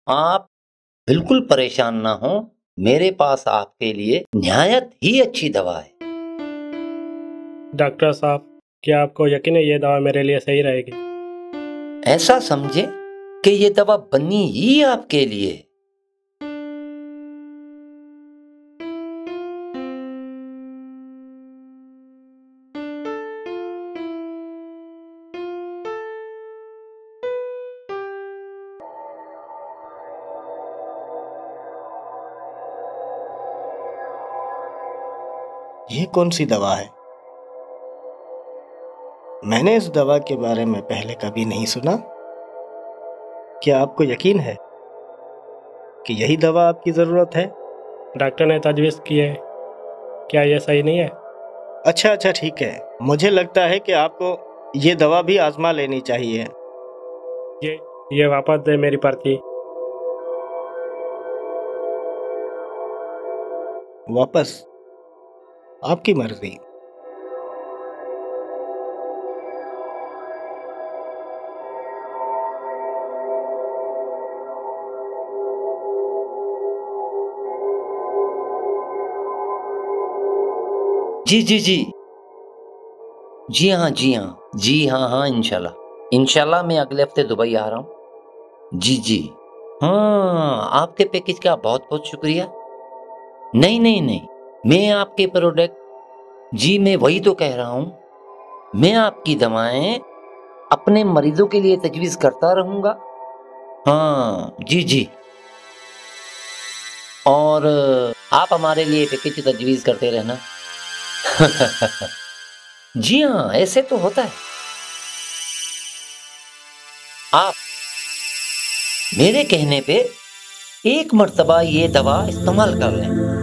आप बिल्कुल परेशान ना हो, मेरे पास आपके लिए निहायत ही अच्छी दवा है। डॉक्टर साहब, क्या आपको यकीन है ये दवा मेरे लिए सही रहेगी? ऐसा समझे कि ये दवा बनी ही आपके लिए है। ये कौन सी दवा है? मैंने इस दवा के बारे में पहले कभी नहीं सुना। क्या आपको यकीन है कि यही दवा आपकी ज़रूरत है? डॉक्टर ने तजवीज़ की है, क्या ये सही नहीं है? अच्छा ठीक है। मुझे लगता है कि आपको ये दवा भी आजमा लेनी चाहिए। ये ये वापस दे मेरी पर्ची। वापस? आपकी मर्जी। जी जी जी जी हाँ, इंशाल्लाह मैं अगले हफ्ते दुबई आ रहा हूँ। जी हाँ, आपके पैकेज का बहुत बहुत शुक्रिया। नहीं, मैं आपके प्रोडक्ट, जी मैं वही तो कह रहा हूँ, मैं आपकी दवाएं अपने मरीजों के लिए तजवीज़ करता रहूँगा। हाँ जी, और आप हमारे लिए पैकेज तजवीज़ करते रहना। जी हाँ, ऐसे तो होता है। आप मेरे कहने पे एक मर्तबा ये दवा इस्तेमाल कर लें।